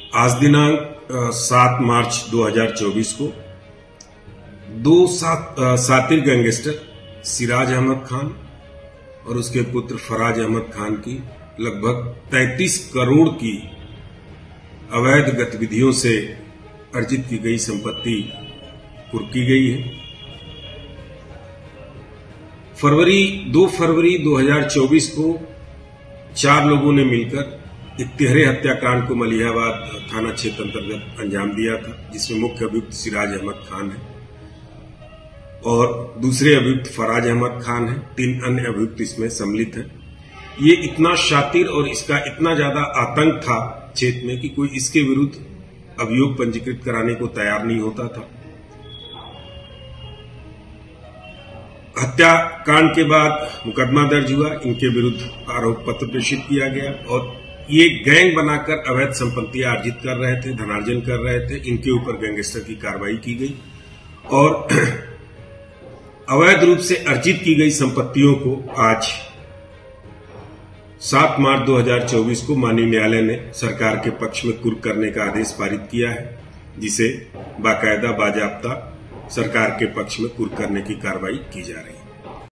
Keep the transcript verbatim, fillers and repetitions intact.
आज दिनांक सात मार्च दो हज़ार चौबीस को दो सात सातिर गैंगस्टर सिराज अहमद खान और उसके पुत्र फराज अहमद खान की लगभग तैंतीस करोड़ की अवैध गतिविधियों से अर्जित की गई संपत्ति कुर्की गई है। फरवरी दो फरवरी दो हज़ार चौबीस को चार लोगों ने मिलकर एक तिहरे हत्याकांड को मलिहाबाद थाना क्षेत्र अंतर्गत अंजाम दिया था, जिसमें मुख्य अभियुक्त सिराज अहमद खान है और दूसरे अभियुक्त फराज अहमद खान है। तीन अन्य अभियुक्त इसमें सम्मिलित हैं। ये इतना शातिर और इसका इतना ज्यादा आतंक था क्षेत्र में कि कोई इसके विरुद्ध अभियोग पंजीकृत कराने को तैयार नहीं होता था। हत्याकांड के बाद मुकदमा दर्ज हुआ, इनके विरुद्ध आरोप पत्र प्रेषित किया गया और ये गैंग बनाकर अवैध संपत्तियां अर्जित कर रहे थे, धनार्जन कर रहे थे। इनके ऊपर गैंगस्टर की कार्रवाई की गई और अवैध रूप से अर्जित की गई संपत्तियों को आज सात मार्च दो हज़ार चौबीस को माननीय न्यायालय ने सरकार के पक्ष में कुर्क करने का आदेश पारित किया है, जिसे बाकायदा बाजाब्ता सरकार के पक्ष में कुर्क करने की कार्रवाई की जा रही है।